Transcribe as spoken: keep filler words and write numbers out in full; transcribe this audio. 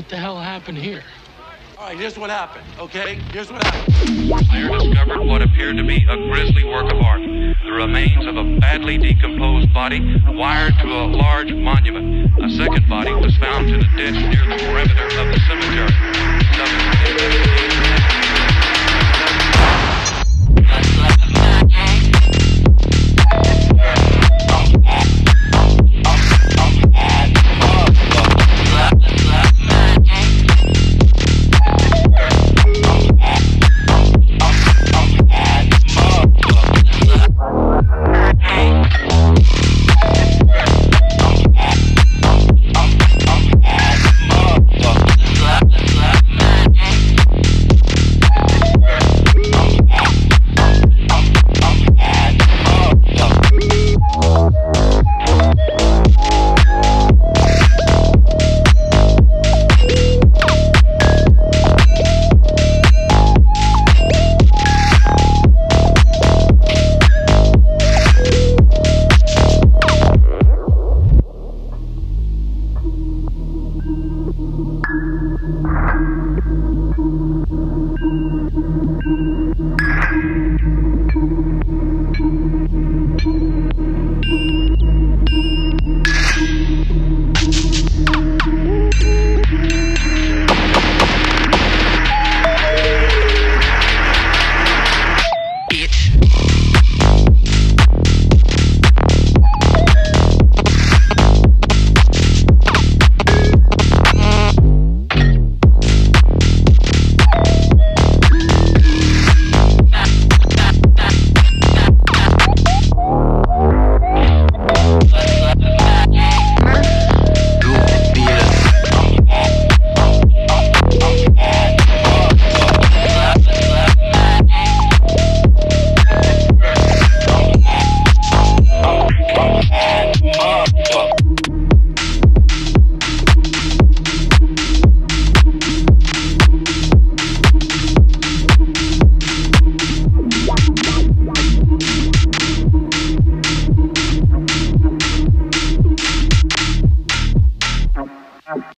What the hell happened here? All right, here's what happened, okay? Here's what happened. There discovered what appeared to be a grisly work of art. The remains of a badly decomposed body wired to a large monument. A second body was found in a ditch near the